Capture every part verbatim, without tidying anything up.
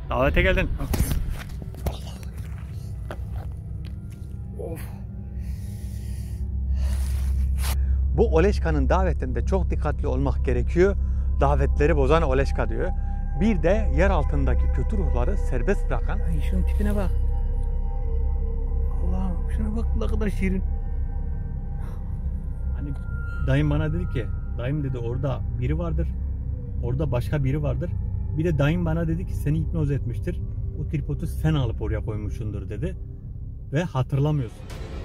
Davete geldin. Allah. Of. Bu Oleşka'nın davetinde çok dikkatli olmak gerekiyor. Davetleri bozan Oleşka diyor. Bir de yer altındaki kötü ruhları serbest bırakan. Ay şunun tipine bak. Allah'ım şuna bak ne kadar şirin. Hani dayım bana dedi ki, dayım dedi orada biri vardır. Orada başka biri vardır. Bir de dayım bana dedi ki seni hipnoz etmiştir. O tripodu sen alıp oraya koymuşsundur dedi. Ve hatırlamıyorsun.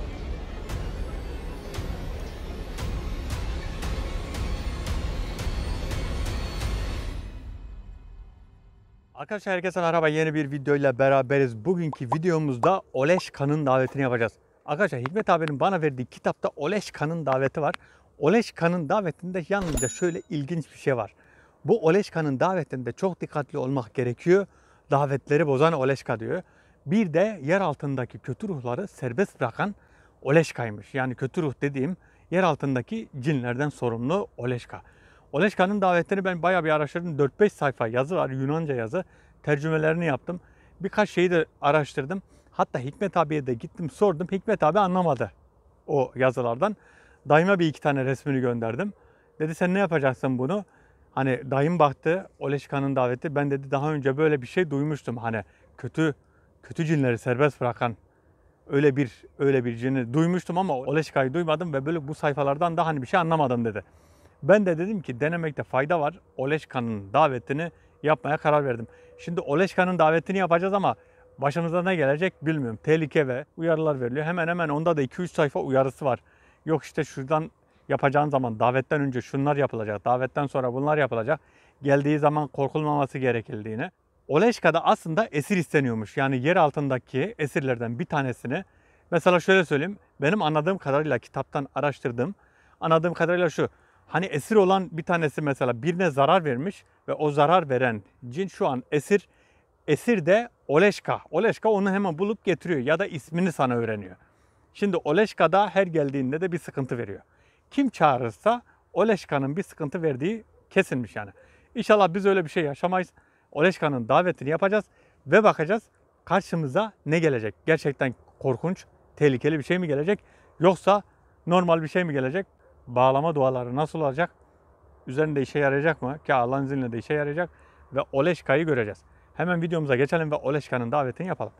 Arkadaşlar herkese merhaba, yeni bir videoyla beraberiz. Bugünkü videomuzda Oleşka'nın davetini yapacağız. Arkadaşlar Hikmet abinin bana verdiği kitapta Oleşka'nın daveti var. Oleşka'nın davetinde yalnızca şöyle ilginç bir şey var. Bu Oleşka'nın davetinde çok dikkatli olmak gerekiyor. Davetleri bozan Oleşka diyor. Bir de yer altındaki kötü ruhları serbest bırakan Oleşka'ymış. Yani kötü ruh dediğim yer altındaki cinlerden sorumlu Oleşka. Oleşka'nın davetlerini ben bayağı bir araştırdım. dört beş sayfa yazı var, Yunanca yazı. Tercümelerini yaptım. Birkaç şeyi de araştırdım. Hatta Hikmet abiye de gittim sordum. Hikmet abi anlamadı o yazılardan. Dayıma bir iki tane resmini gönderdim. Dedi sen ne yapacaksın bunu? Hani dayım baktı Oleşka'nın daveti. Ben dedi daha önce böyle bir şey duymuştum. Hani kötü kötü cinleri serbest bırakan öyle bir öyle bir cini duymuştum ama Oleşka'yı duymadım ve böyle bu sayfalardan da hani bir şey anlamadım dedi. Ben de dedim ki denemekte fayda var. Oleşka'nın davetini yapmaya karar verdim. Şimdi Oleşka'nın davetini yapacağız ama başımıza ne gelecek bilmiyorum. Tehlike ve uyarılar veriliyor. Hemen hemen onda da iki üç sayfa uyarısı var. Yok işte şuradan yapacağın zaman davetten önce şunlar yapılacak. Davetten sonra bunlar yapılacak. Geldiği zaman korkulmaması gerekildiğini. Oleşka'da aslında esir isteniyormuş. Yani yer altındaki esirlerden bir tanesini. Mesela şöyle söyleyeyim. Benim anladığım kadarıyla kitaptan araştırdığım anladığım kadarıyla şu. Hani esir olan bir tanesi mesela birine zarar vermiş ve o zarar veren cin şu an esir. Esir de Oleşka. Oleşka onu hemen bulup getiriyor ya da ismini sana öğreniyor. Şimdi Oleşka da her geldiğinde de bir sıkıntı veriyor. Kim çağırırsa Oleşka'nın bir sıkıntı verdiği kesinmiş yani. İnşallah biz öyle bir şey yaşamayız. Oleşka'nın davetini yapacağız ve bakacağız karşımıza ne gelecek. Gerçekten korkunç, tehlikeli bir şey mi gelecek yoksa normal bir şey mi gelecek? Bağlama duaları nasıl olacak? Üzerinde işe yarayacak mı? Ki Allah'ın izniyle de işe yarayacak. Ve Oleşka'yı göreceğiz. Hemen videomuza geçelim ve Oleşka'nın davetini yapalım.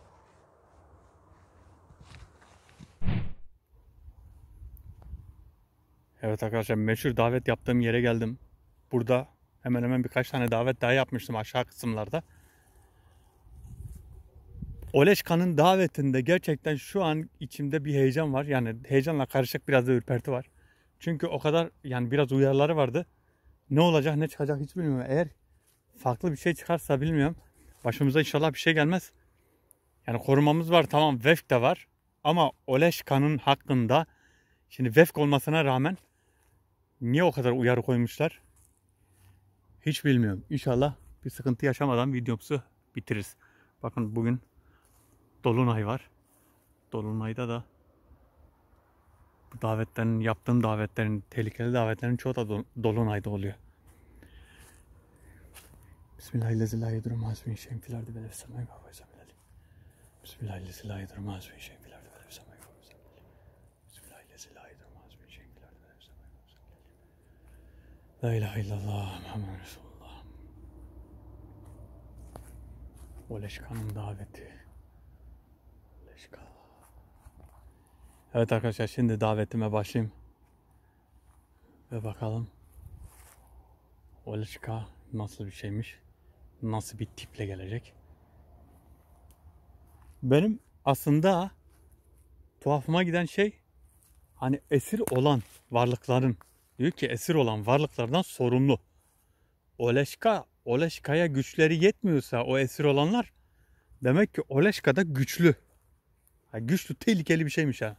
Evet arkadaşlar meşhur davet yaptığım yere geldim. Burada hemen hemen birkaç tane davet daha yapmıştım aşağı kısımlarda. Oleşka'nın davetinde gerçekten şu an içimde bir heyecan var. Yani heyecanla karışık biraz da ürperti var. Çünkü o kadar yani biraz uyarıları vardı. Ne olacak ne çıkacak hiç bilmiyorum. Eğer farklı bir şey çıkarsa bilmiyorum. Başımıza inşallah bir şey gelmez. Yani korumamız var tamam, vefk de var. Ama Oleşka'nın hakkında şimdi vefk olmasına rağmen niye o kadar uyarı koymuşlar? Hiç bilmiyorum. İnşallah bir sıkıntı yaşamadan videomuzu bitiririz. Bakın bugün Dolunay var. Dolunay'da da bu davetlerin, yaptığım davetlerin, tehlikeli davetlerin çoğu da Dolunay'da oluyor. Bismillahirrahmanirrahim. Bismillahirrahmanirrahim. La ilahe illallah Muhammed Resulullah. Oleşka'nın daveti. Oleşka. Evet arkadaşlar şimdi davetime başlayayım. Ve bakalım Oleşka nasıl bir şeymiş. Nasıl bir tiple gelecek. Benim aslında tuhafıma giden şey hani esir olan varlıkların, diyor ki esir olan varlıklardan sorumlu. Oleşka, Oleşka'ya güçleri yetmiyorsa o esir olanlar demek ki Oleşka da güçlü. Ha, güçlü, tehlikeli bir şeymiş ha.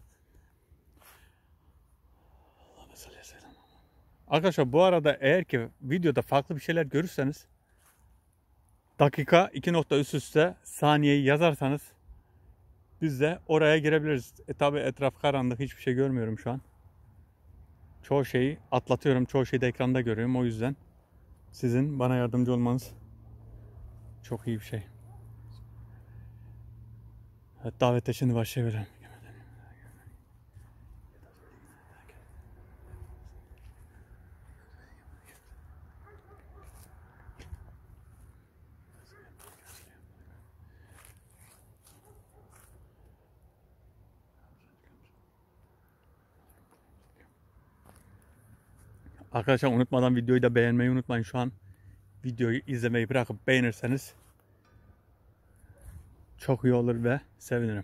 Arkadaşlar bu arada eğer ki videoda farklı bir şeyler görürseniz dakika iki nokta üst üste saniyeyi yazarsanız biz de oraya girebiliriz. E tabi etraf karanlık, hiçbir şey görmüyorum şu an. Çoğu şeyi atlatıyorum, çoğu şeyi de ekranda görüyorum. O yüzden sizin bana yardımcı olmanız çok iyi bir şey. Evet, davete şimdi başlayabilirim. Arkadaşlar unutmadan videoyu da beğenmeyi unutmayın. Şu an videoyu izlemeyi bırakıp beğenirseniz çok iyi olur ve sevinirim.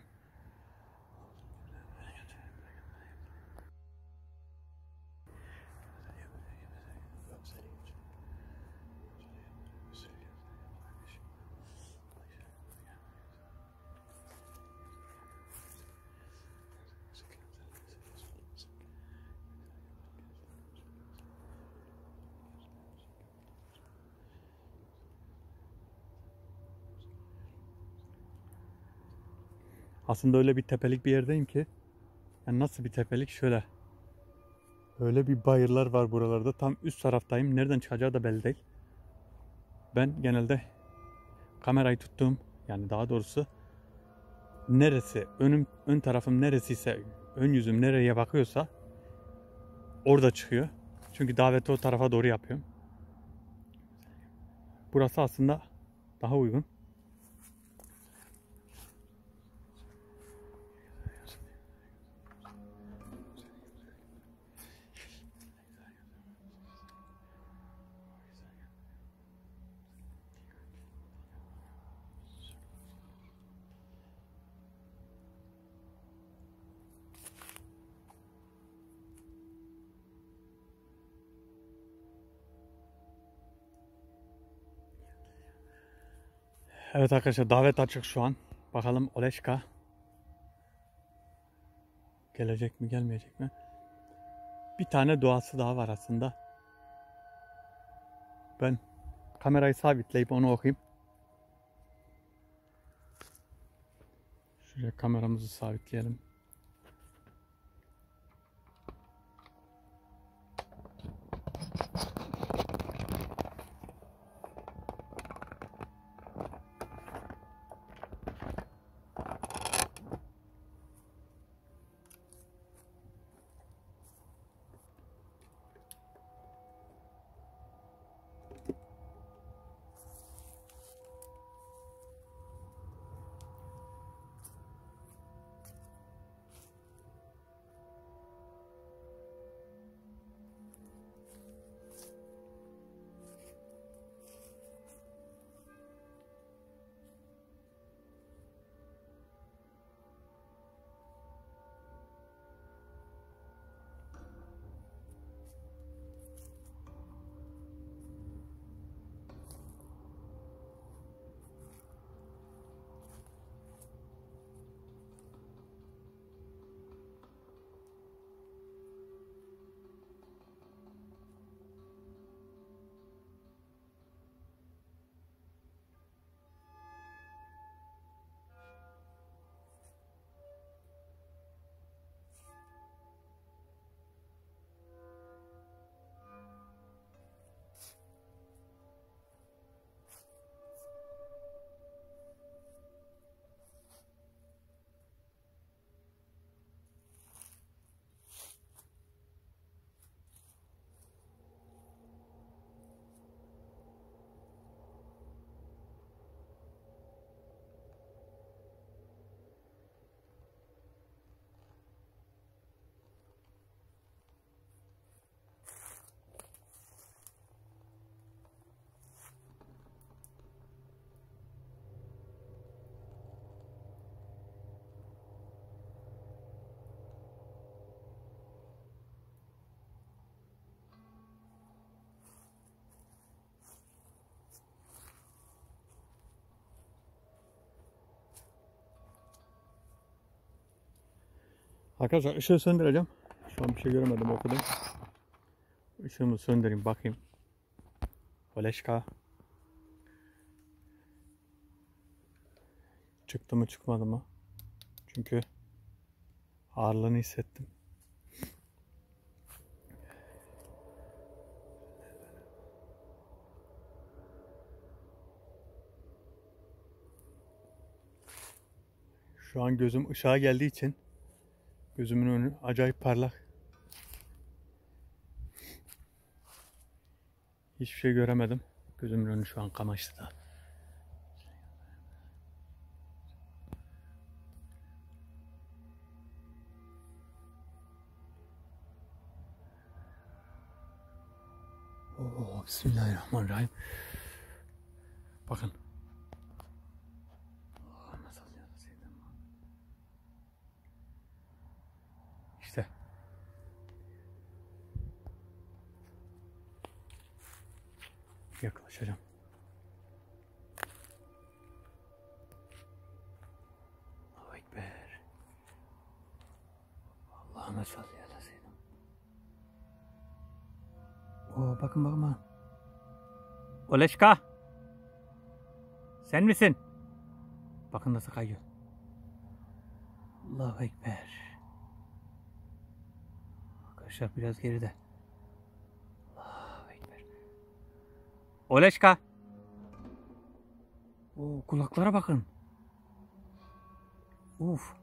Aslında öyle bir tepelik bir yerdeyim ki, yani nasıl bir tepelik, şöyle öyle bir bayırlar var buralarda, tam üst taraftayım, nereden çıkacağı da belli değil. Ben genelde kamerayı tuttuğum, yani daha doğrusu neresi önüm, ön tarafım neresiyse, ön yüzüm nereye bakıyorsa orada çıkıyor. Çünkü daveti o tarafa doğru yapıyorum. Burası aslında daha uygun. Evet arkadaşlar, davet açık şu an. Bakalım Oleşka gelecek mi gelmeyecek mi? Bir tane duası daha var aslında. Ben kamerayı sabitleyip onu okuyayım. Şuraya kameramızı sabitleyelim. Arkadaşlar ışığı söndüreceğim. Şu an bir şey göremedim, okudum. Işığımı söndüreyim bakayım. Oleşka çıktı mı çıkmadı mı? Çünkü ağırlığını hissettim. Şu an gözüm ışığa geldiği için gözümün önü acayip parlak. Hiçbir şey göremedim. Gözümün önü şu an kamaştı da. Oo, Bismillahirrahmanirrahim. Bakın. İşte. Yaklaşacağım. Allahu Ekber. Allah'ıma salli ala seyyidina. Oo, bakın bakın bakın. Oleşka. Sen misin? Bakın nasıl kayıyor. Allahu Ekber. Arkadaşlar biraz geride. Allahu Ekber. Oleşka. Oo, kulaklara bakın. Uf.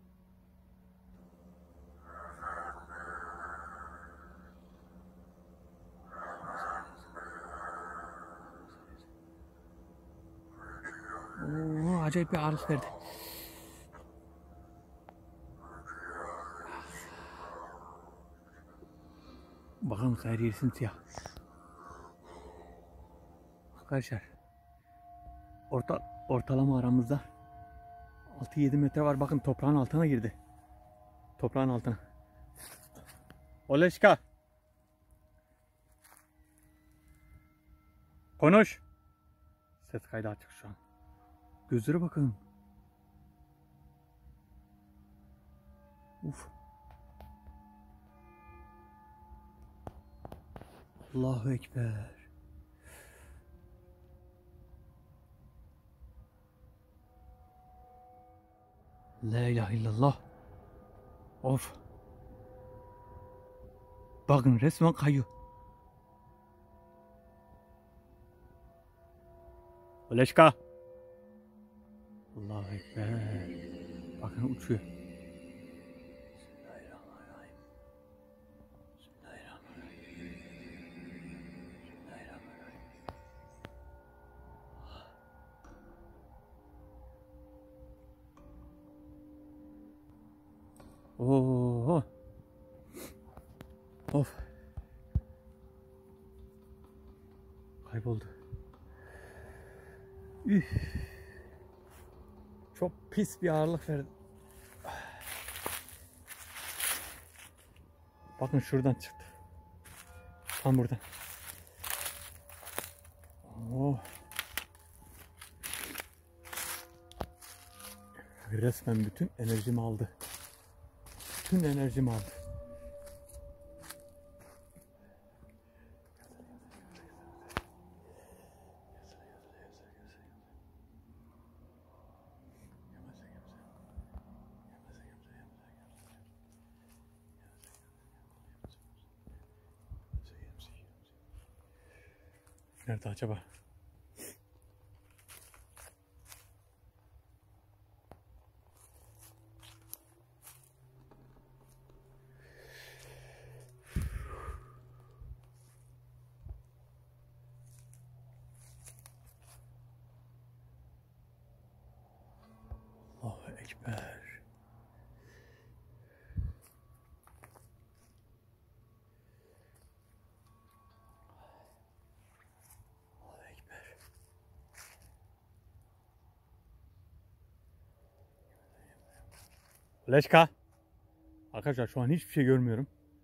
Oo, acayip bir ağırlık verdi. Bakın her yer simsiyah. Arkadaşlar orta, ortalama aramızda altı yedi metre var. Bakın toprağın altına girdi. Toprağın altına. Oleşka. Konuş. Ses kaydı açık şu an. Gözlere bakın. Uf. Allahu Ekber. La ilahe illallah. Of. Bakın resmen kayıyor. Oleşka. Allahu Ekber. Bakın uçuyor. Bismillahirrahmanirrahim. Bismillahirrahmanirrahim. Bismillahirrahmanirrahim. Oo. Of. Kayboldu. Üf. Çok pis bir ağırlık verdi. Bakın şuradan çıktı. Tam buradan. Oh. Resmen bütün enerjimi aldı. Bütün enerjimi aldı. Nerede acaba? Allahu Ekber. Allahu Ekber. Leşka. Arkadaşlar şu an hiçbir şey görmüyorum.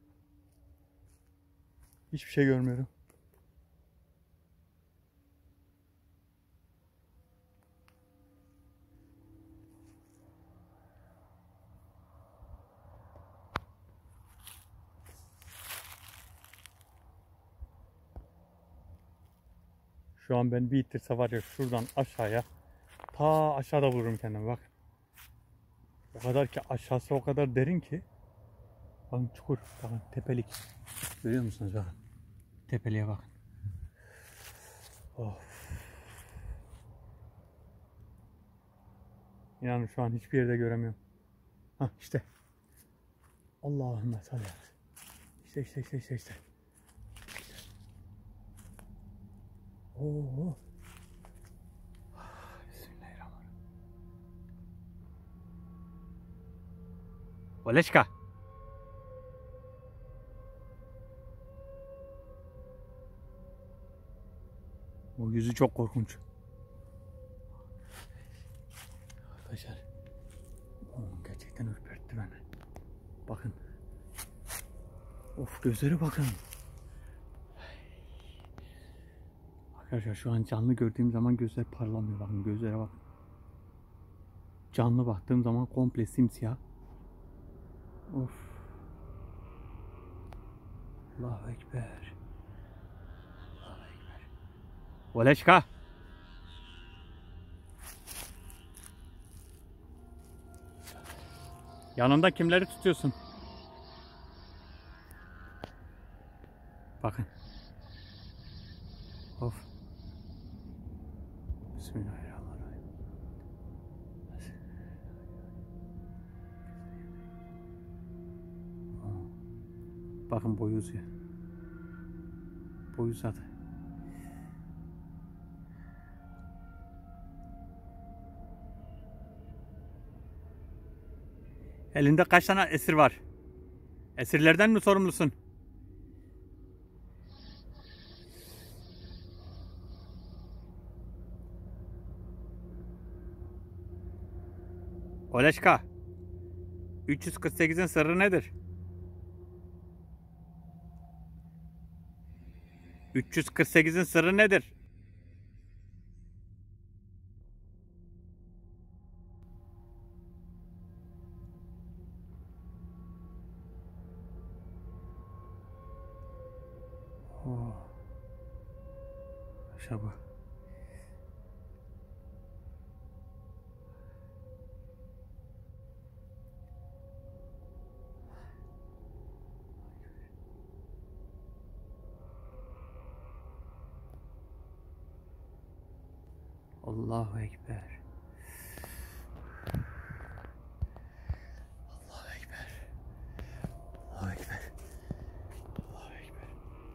Hiçbir şey görmüyorum. Şu an ben bir ittirse var ya şuradan aşağıya ta aşağıda bulurum kendimi bak. O kadar ki aşağısı o kadar derin ki. Bakın çukur, bakın tepelik. Görüyor musunuz bakın. Tepeliğe bakın. Of. Yani şu an hiçbir yerde göremiyorum. Hah işte. Allahümme salli. İşte işte işte işte işte. Oo. Bismillahirrahmanirrahim. Oleşka. O yüzü çok korkunç. Arkadaşlar. Oo, gerçekten ürpertti beni. Bakın. Of, gözleri bakın. Arkadaşlar şu an canlı gördüğüm zaman gözler parlamıyor. Bakın gözlere bakın. Canlı baktığım zaman komple simsiyah. Of. Allahu Ekber. Allahu Ekber. Oleşka. Yanında kimleri tutuyorsun? Bakın. Of. Bismillahirrahmanirrahim. Bakın boyu uzuyor. Boyu uzadı. Elinde kaç tane esir var? Esirlerden mi sorumlusun? Oleşka. üç yüz kırk sekizin sırrı nedir? üç yüz kırk sekizin sırrı nedir? Oh. Aşağı bak. Allahu Ekber. Allahu Ekber. Allahu Ekber. Allahu Ekber.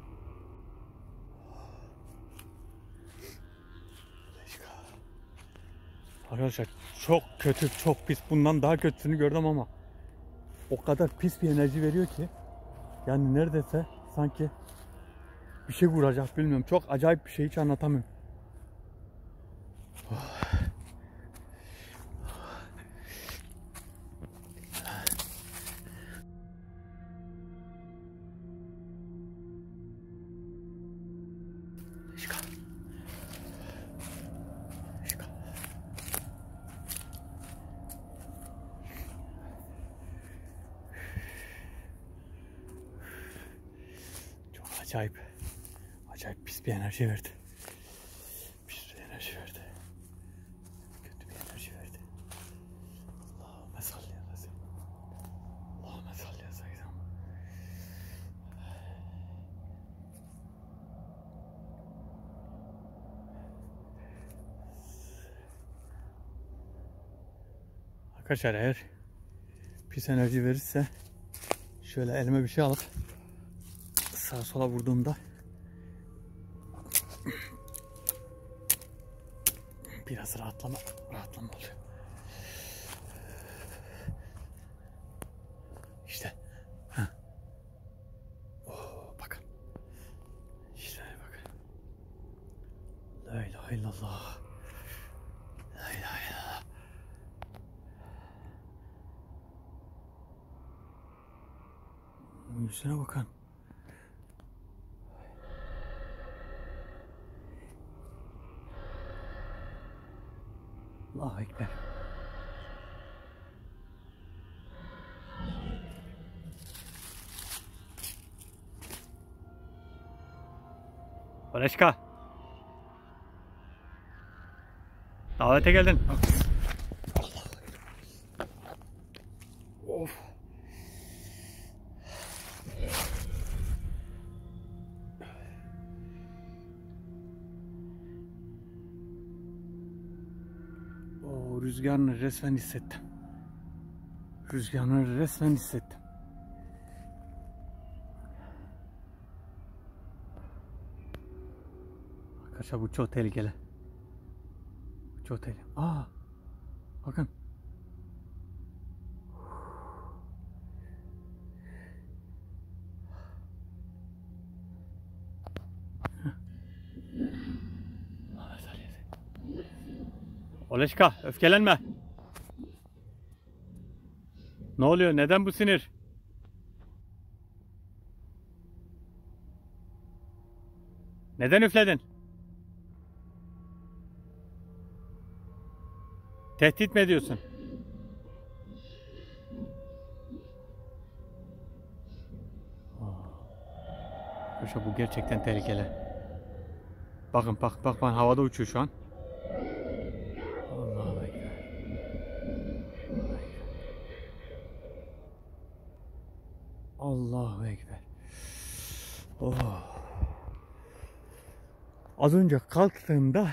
Arkadaşlar çok kötü, çok pis. Bundan daha kötüsünü gördüm ama o kadar pis bir enerji veriyor ki yani neredeyse sanki bir şey vuracak, bilmiyorum. Çok acayip bir şey, hiç anlatamıyorum. Oh. Çok acayip, acayip pis bir enerji verdi. Pis bir enerji verdi. Kötü bir enerji verdi. Allahümme salli ala seyyidina. Allahümme salli ala seyyidina. Arkadaşlar eğer pis enerji verirse şöyle elime bir şey alıp sağa sola vurduğumda biraz rahatlama rahatlama oluyor. İşte. Heh. Oh, bakın. İşte bakın. La ilahe illallah. La ilahe illallah. Yüzüne bakın. Allahu Ekber. Oleşka. Davete geldin. Of. O rüzgarını resmen hissettim. Rüzgarını resmen hissettim. Arkadaşlar bu çok tehlikeli. Bu çok tehlikeli. Aa, bakın. Oleşka, öfkelenme. Ne oluyor? Neden bu sinir? Neden üfledin? Tehdit mi ediyorsun? Paşa bu gerçekten tehlikeli. Bakın bak bak bak havada uçuyor şu an. Allah'a ekber. Allahu ekber. Oh. Az önce kalktığımda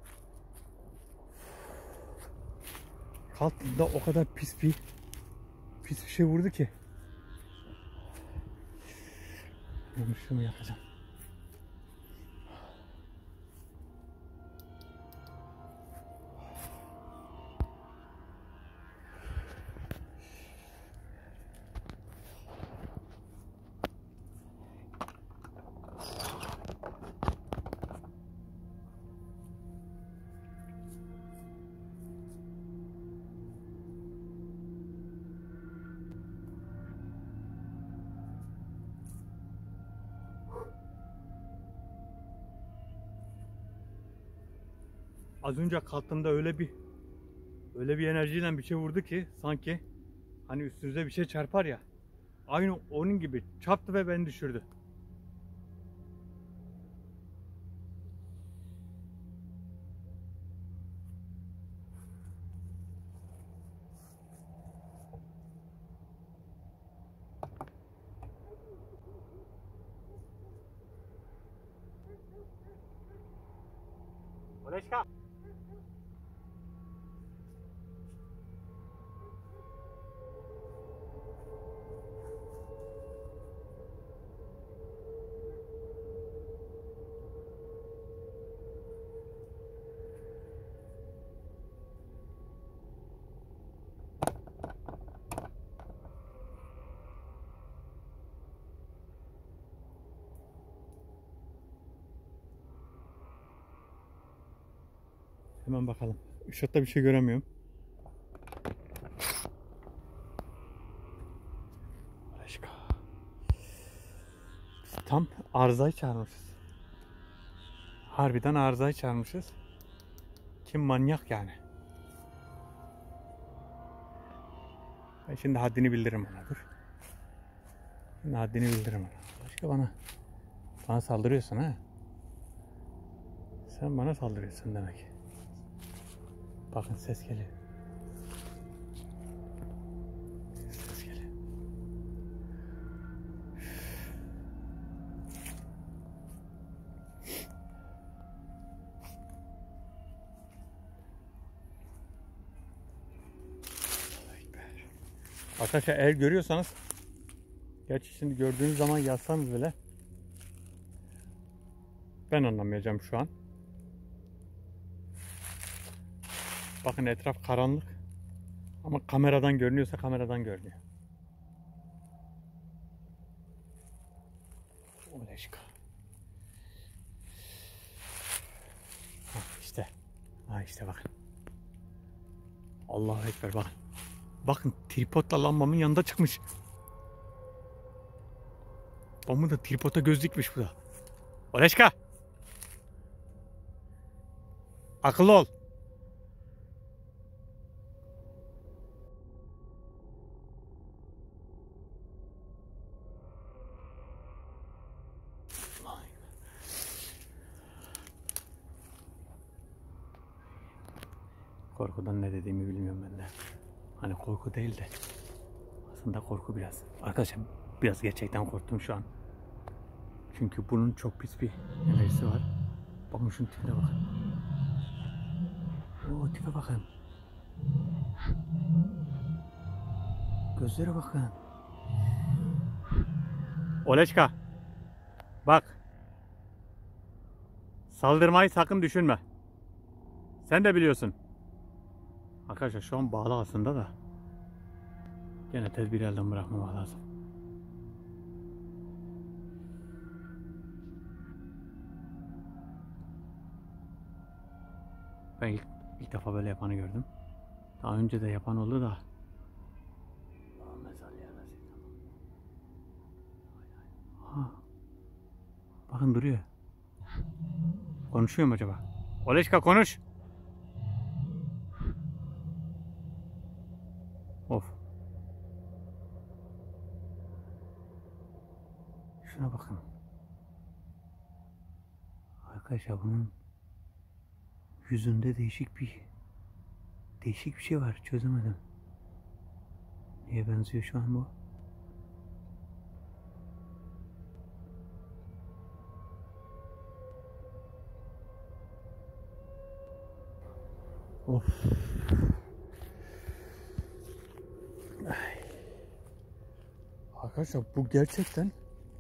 kalktığımda o kadar pis bir pis bir şey vurdu ki. Ben şunu yapacağım. Az önce kalktığımda öyle bir öyle bir enerjiyle bir şey vurdu ki sanki hani üstünüze bir şey çarpar ya. Aynı onun gibi çarptı ve beni düşürdü. Oleşka. Hemen bakalım. Işıkta bir şey göremiyorum. Başka. Biz tam arızayı çağırmışız. Harbiden arızayı çağırmışız. Kim manyak yani. Ben şimdi haddini bildiririm ona, dur. Şimdi haddini bildiririm ona. Başka bana bana saldırıyorsun ha. Sen bana saldırıyorsun demek. Bakın ses geliyor. Ses geliyor. Arkadaşlar eğer görüyorsanız, gerçi şimdi gördüğünüz zaman yazsanız bile ben anlamayacağım şu an. Bakın etraf karanlık ama kameradan görünüyorsa kameradan görünüyor. Oleşka. Ha işte. Ha işte bakın. Allahu ekber bakın. Bakın tripodla lambamın yanında çıkmış. Bomba da tripoda göz dikmiş bu da. Oleşka. Akıllı ol. Korkudan ne dediğimi bilmiyorum ben de. Hani korku değil de aslında korku biraz. Arkadaşlar biraz gerçekten korktum şu an. Çünkü bunun çok pis bir enerjisi var. Bakın şunun tipine bakın. Oo tipe bakın. Gözlere bakın. Oleşka. Bak. Saldırmayı sakın düşünme. Sen de biliyorsun. Arkadaşlar şu an bağlı aslında da. Gene tedbir elden bırakmamak lazım. Ben ilk, ilk defa böyle yapanı gördüm. Daha önce de yapan oldu da. Ha. Bakın duruyor. Konuşuyor mu acaba? Oleşka konuş. Of. Şuna bakın. Arkadaşlar bunun yüzünde değişik bir değişik bir şey var. Çözemedim. Neye benziyor şu an bu? Of. Ay. Arkadaşlar bu gerçekten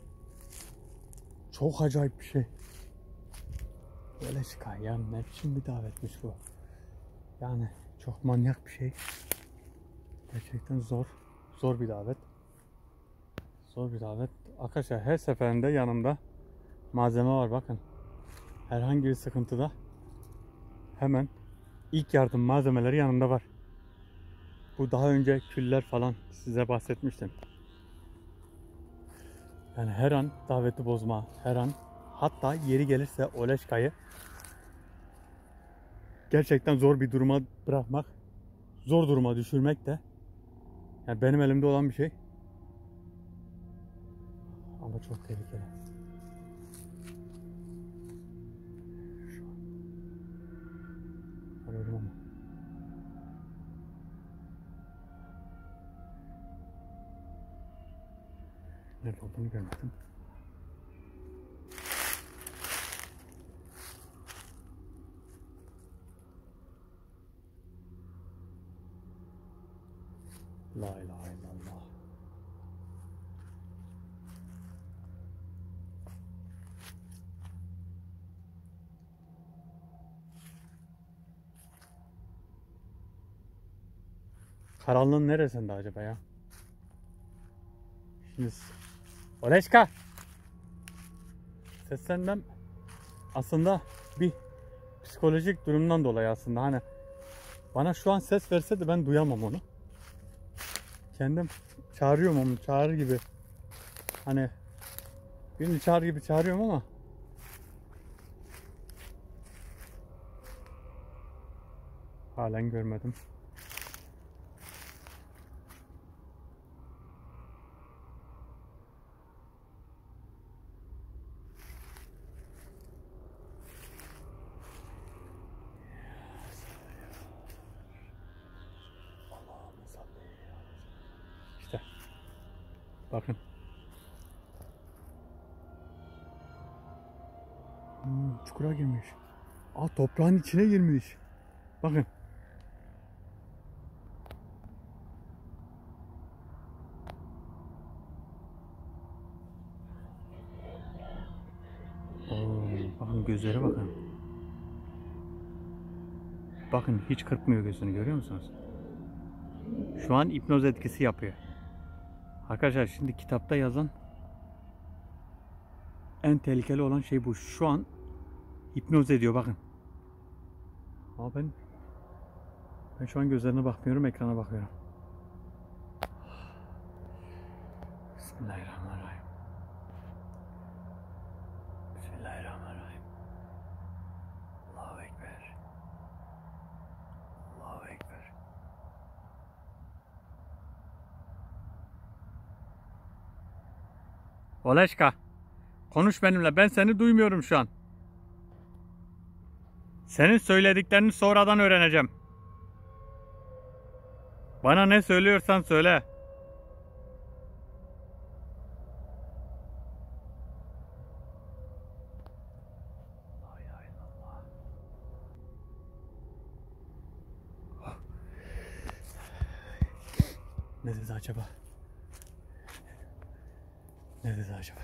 çok acayip bir şey. Böyle çıkar ya, ne biçim bir davetmiş bu. Yani çok manyak bir şey. Gerçekten zor. Zor bir davet. Zor bir davet. Arkadaşlar her seferinde yanımda malzeme var bakın. Herhangi bir sıkıntıda hemen ilk yardım malzemeleri yanımda var. Bu daha önce küller falan size bahsetmiştim. Yani her an daveti bozma, her an, hatta yeri gelirse Oleşka'yı gerçekten zor bir duruma bırakmak, zor duruma düşürmek de yani benim elimde olan bir şey. Ama çok tehlikeli. Şu an. Arıyorum ama. Nerede olduğunu görmedim. La ilahe illallah. Karanlığın neresinde acaba ya? Şimdi Oleşka! Seslenmem aslında bir psikolojik durumdan dolayı aslında, hani bana şu an ses verse de ben duyamam onu. Kendim çağırıyorum onu, çağırır gibi. Hani birini çağır gibi çağırıyorum ama halen görmedim. İşte bakın. Hmm, çukura girmiş. Aa, toprağın içine girmiş. Bakın. Oo, bakın gözlere bakın. Bakın hiç kırpmıyor gözünü, görüyor musunuz? Şu an hipnoz etkisi yapıyor. Arkadaşlar şimdi kitapta yazan en tehlikeli olan şey bu. Şu an hipnoz ediyor bakın. Ama ben ben şu an gözlerine bakmıyorum, ekrana bakıyorum. Bismillahirrahmanirrahim. Bismillahirrahmanirrahim. Allahu Ekber. Allahu Ekber. Oleşka, konuş benimle. Ben seni duymuyorum şu an. Senin söylediklerini sonradan öğreneceğim. Bana ne söylüyorsan söyle. Ne dedi acaba? Ne dedi acaba?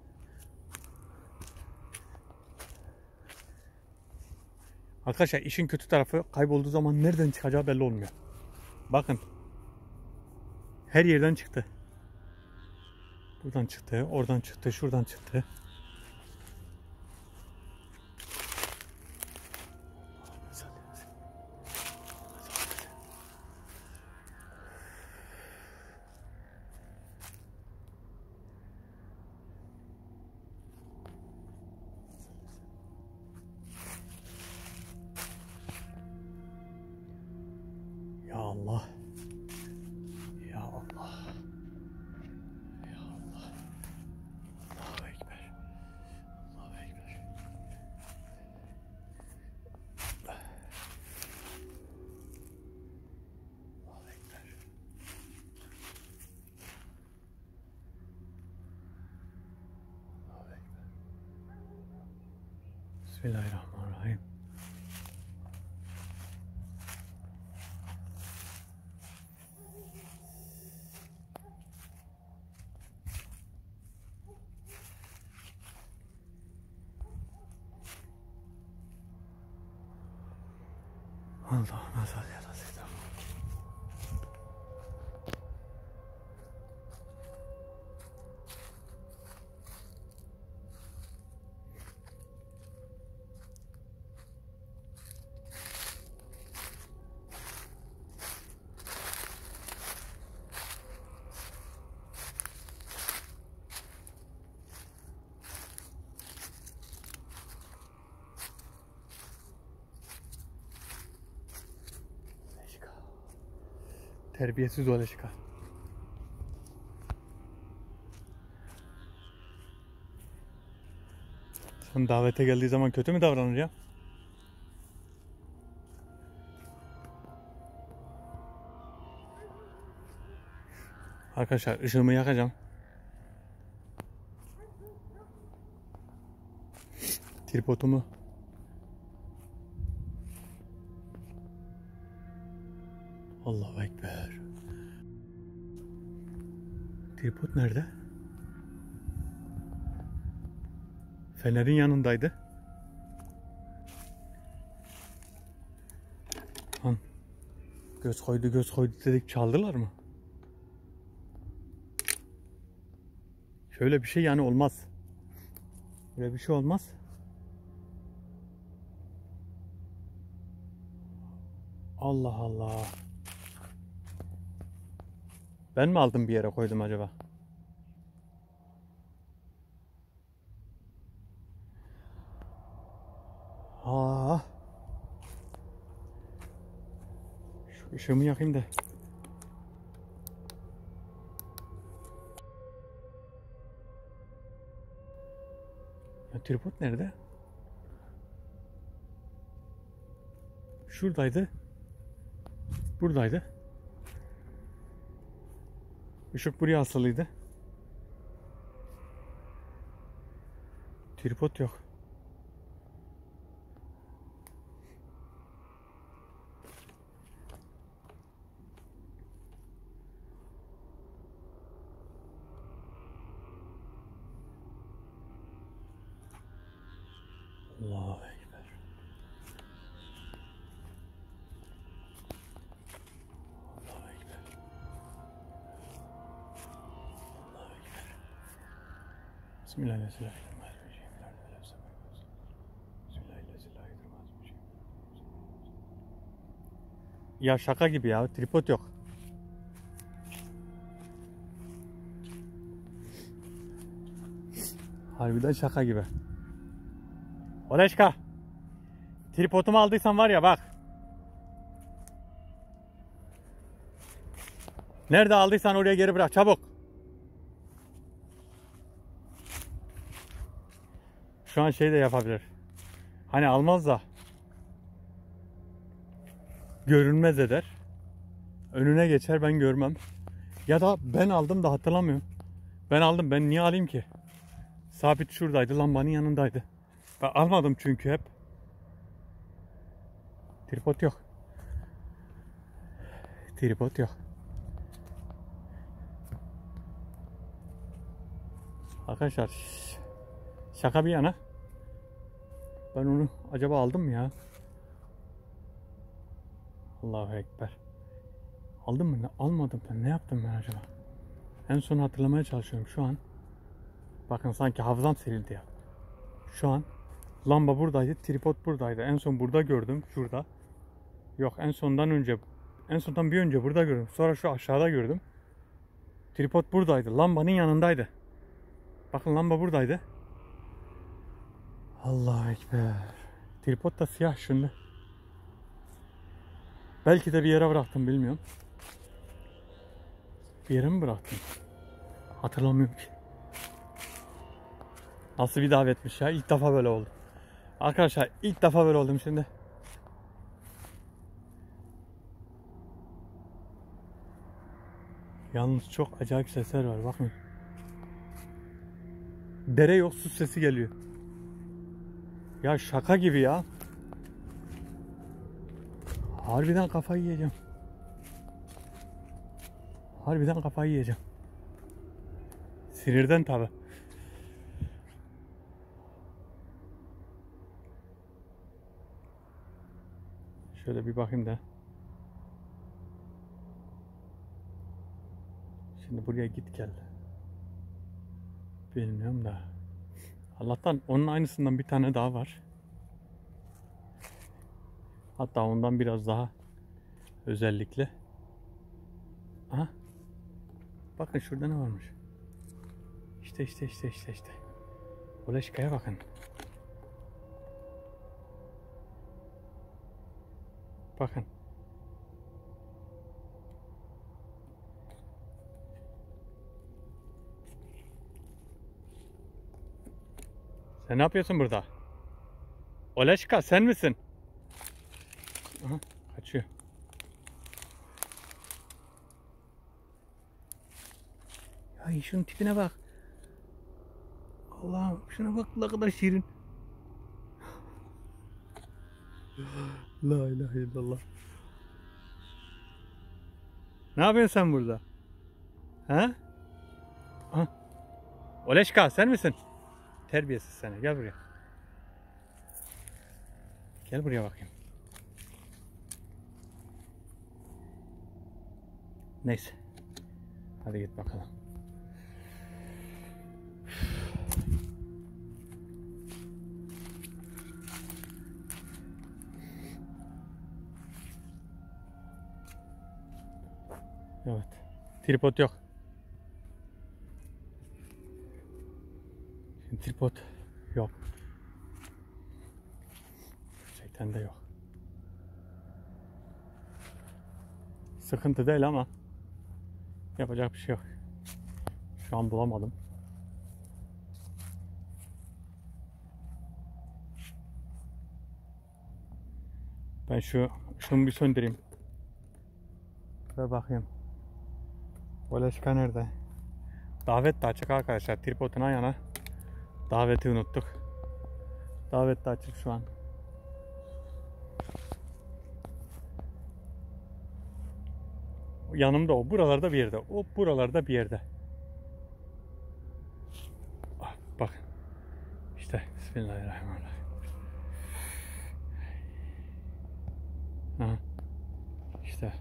Arkadaşlar işin kötü tarafı kaybolduğu zaman nereden çıkacağı belli olmuyor. Bakın. Her yerden çıktı. Buradan çıktı, oradan çıktı, şuradan çıktı. Ya Allah. Ya Allah. Ya Allah. Allahu Ekber. Allahu Ekber. Allahu Ekber. Allahu Ekber. Bismillahirrahmanirrahim. Allah'ım salli ala seyyidina. Terbiyesiz Oleşka. Sen davete geldiği zaman kötü mü davranır ya? Arkadaşlar ışığımı yakacağım. Tripodumu Allahu Ekber. Tripod nerede? Fenerin yanındaydı. Han. Göz koydu göz koydu dedik, çaldılar mı? Şöyle bir şey yani olmaz. Böyle bir şey olmaz. Allah Allah. Ben mi aldım bir yere koydum acaba? Aa. Şu ışığımı yakayım da. Ya tripod nerede? Şuradaydı. Buradaydı. Işık buraya asılıydı. Tripod yok. Allahu Ekber. Allahu Ekber. Allahu Ekber. Bismillahirrahmanirrahim. Ya şaka gibi ya, tripod yok. Harbiden şaka gibi. Oleşka, tripodumu aldıysan var ya bak. Nerede aldıysan oraya geri bırak çabuk. Şu an şey de yapabilir. Hani almaz da görünmez eder. Önüne geçer, ben görmem. Ya da ben aldım da hatırlamıyorum. Ben aldım, ben niye alayım ki? Sabit şuradaydı, lambanın yanındaydı. Ben almadım çünkü hep. Tripod yok. Tripod yok. Arkadaşlar şş, şaka bir yana. Ben onu acaba aldım mı ya? Allahu Ekber. Aldım mı? Almadım ben. Ne yaptım ben acaba? En son hatırlamaya çalışıyorum şu an. Bakın sanki hafızam silindi ya. Şu an lamba buradaydı, tripod buradaydı. En son burada gördüm, şurada. Yok, en sondan önce, en sondan bir önce burada gördüm. Sonra şu aşağıda gördüm. Tripod buradaydı, lambanın yanındaydı. Bakın lamba buradaydı. Allahu Ekber. Tripod da siyah şimdi. Belki de bir yere bıraktım, bilmiyorum. Bir yere mi bıraktım? Hatırlamıyorum ki. Nasıl bir davetmiş ya. İlk defa böyle oldu. Arkadaşlar ilk defa böyle oldum şimdi. Yalnız çok acayip sesler var. Bakın. Dere yok, su sesi geliyor. Ya şaka gibi ya. Harbiden kafayı yiyeceğim. Harbiden kafayı yiyeceğim. Sinirden tabi. Şöyle bir bakayım da. Şimdi buraya git gel. Bilmiyorum da. Allah'tan onun aynısından bir tane daha var. Hatta ondan biraz daha özellikle. Aha. Bakın şurada ne varmış. İşte işte işte işte işte. Oleşka'ya bakın. Bakın. Sen ne yapıyorsun burada? Oleşka sen misin? Aha, kaçıyor. Ay şunun tipine bak. Allah'ım şuna bak ne kadar şirin. La ilahe illallah. Ne yapıyorsun sen burada? Ha? Aha. Oleşka sen misin? Terbiyesiz seni. Gel buraya. Gel buraya bakayım. Neyse. Hadi git bakalım. Evet. Tripod yok. Şimdi tripod yok. Gerçekten de yok. Sıkıntı değil ama yapacak bir şey yok. Şu an bulamadım. Ben şu ışığımı bir söndüreyim. Ve bakayım. Oleşka nerede? Davet de açık arkadaşlar. Tripodun ayağına daveti unuttuk. Davet de açık şu an. Yanımda o. Buralarda bir yerde. O buralarda bir yerde. Ah, bak. İşte. Bismillahirrahmanirrahim. Aha. İşte.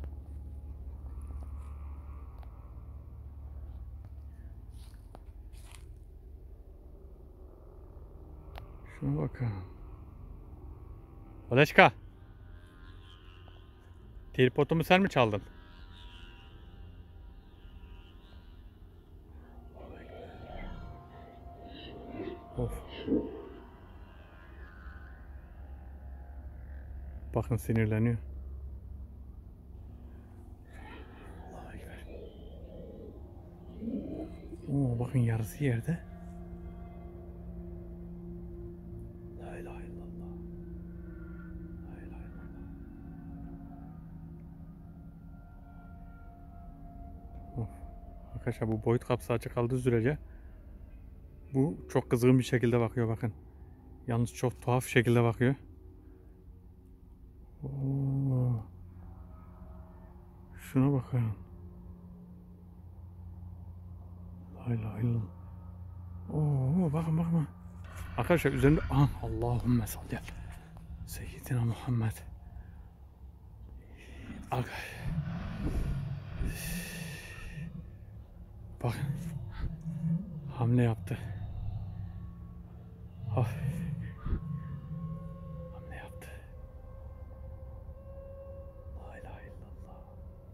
Şuna bakın. Oleşka. Tripodumu sen mi çaldın? Of. Bakın sinirleniyor. Allah'a ekber. Oo, bakın yarısı yerde. La ilahe illallah. La ilahe illallah. Of. Arkadaşlar bu boyut kapısı açık kaldığı sürece bu çok kızgın bir şekilde bakıyor bakın. Yalnız çok tuhaf şekilde bakıyor. Oo. Şuna bakın. La ilahe illallah. Oo, bakın bakın. Arkadaşlar üzerinde ah, Allahümme salli ala Seyyidina Muhammed. Bakın. Hamle yaptı. Ah. Hamle yaptı. La ilahe illallah.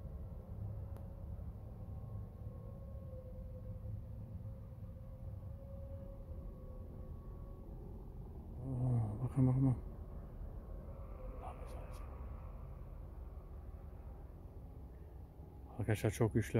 Oo, bakın bakın. Arkadaşlar çok güçlü.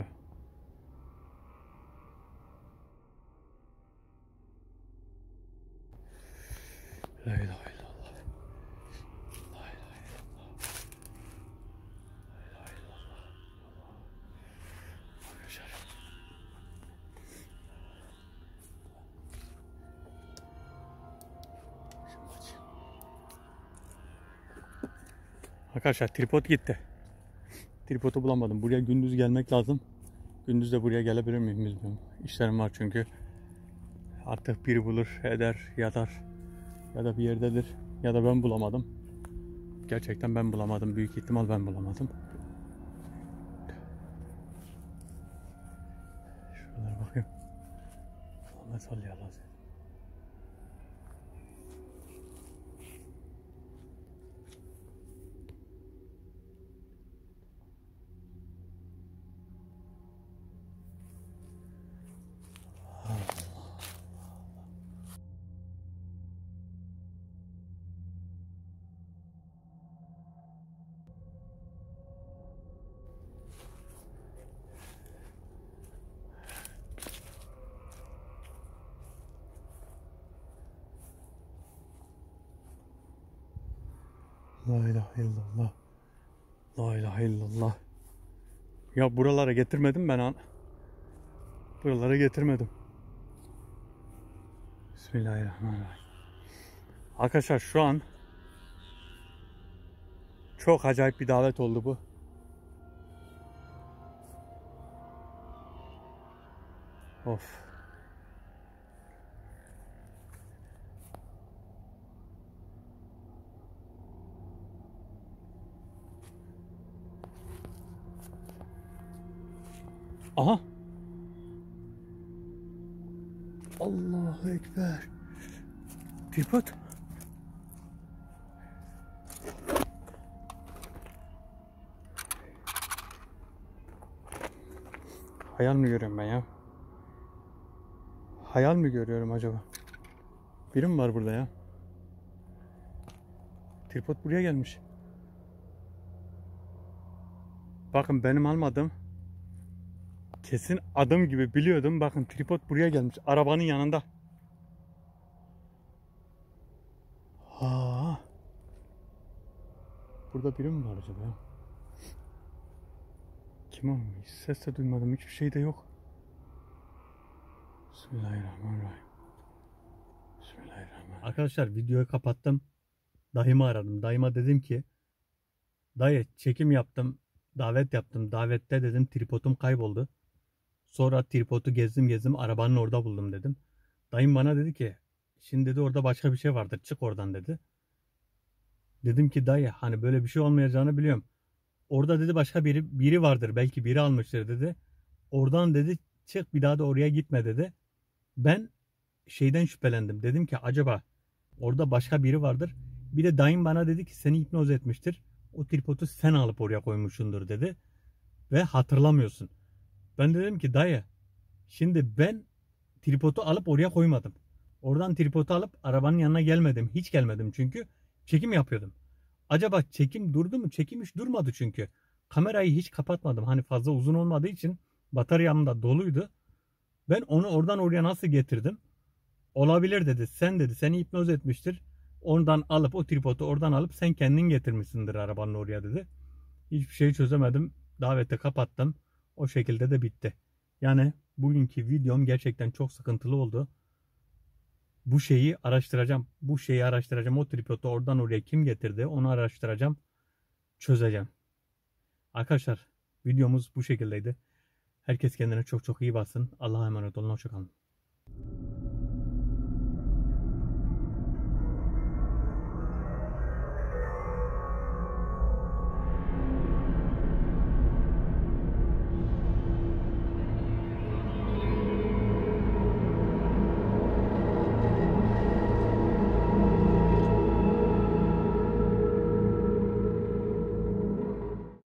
La ilahe illallah. La ilahe illallah. La ilahe illallah. Arkadaşlar. Arkadaşlar tripod gitti. Tripodu bulamadım. Buraya gündüz gelmek lazım. Gündüz de buraya gelebilir miyim bilmiyorum. İşlerim var çünkü. Artık biri bulur, eder, yatar. Ya da bir yerdedir. Ya da ben bulamadım. Gerçekten ben bulamadım. Büyük ihtimal ben bulamadım. Şuralara bakayım. Ahmet salli ala. La ilahe illallah. La ilahe illallah. Ya buralara getirmedim ben an. Buralara getirmedim. Bismillahirrahmanirrahim. Arkadaşlar şu an çok acayip bir davet oldu bu. Of. Aha. Allahu Ekber. Tripod. Hayal mi görüyorum ben ya? Hayal mi görüyorum acaba? Biri mi var burada ya? Tripod buraya gelmiş. Bakın benim almadım. Kesin adım gibi biliyordum. Bakın tripod buraya gelmiş. Arabanın yanında. Ha. Burada biri mi var acaba ya? Kim o? Hiç ses de duymadım. Hiçbir şey de yok. Bismillahirrahmanirrahim. Bismillahirrahmanirrahim. Arkadaşlar videoyu kapattım. Dayımı aradım. Dayıma dedim ki dayı çekim yaptım. Davet yaptım. Davette dedim tripodum kayboldu. Sonra tripodu gezdim gezdim arabanın orada buldum dedim. Dayım bana dedi ki şimdi dedi orada başka bir şey vardır çık oradan dedi. Dedim ki dayı hani böyle bir şey olmayacağını biliyorum. Orada dedi başka biri biri vardır belki biri almıştır dedi. Oradan dedi çık bir daha da oraya gitme dedi. Ben şeyden şüphelendim. Dedim ki acaba orada başka biri vardır. Bir de dayım bana dedi ki seni hipnoz etmiştir. O tripodu sen alıp oraya koymuşsundur dedi. Ve hatırlamıyorsun. Ben de dedim ki dayı şimdi ben tripodu alıp oraya koymadım. Oradan tripodu alıp arabanın yanına gelmedim. Hiç gelmedim çünkü çekim yapıyordum. Acaba çekim durdu mu? Çekim hiç durmadı çünkü. Kamerayı hiç kapatmadım. Hani fazla uzun olmadığı için bataryam da doluydu. Ben onu oradan oraya nasıl getirdim? Olabilir dedi. Sen dedi seni hipnoz etmiştir. Ondan alıp o tripodu oradan alıp sen kendin getirmişsindir arabanın oraya dedi. Hiçbir şey çözemedim. Daveti kapattım. O şekilde de bitti. Yani bugünkü videom gerçekten çok sıkıntılı oldu. Bu şeyi araştıracağım. Bu şeyi araştıracağım. O tripodu oradan oraya kim getirdi onu araştıracağım. Çözeceğim. Arkadaşlar videomuz bu şekildeydi. Herkes kendine çok çok iyi baksın. Allah'a emanet olun. Hoşçakalın.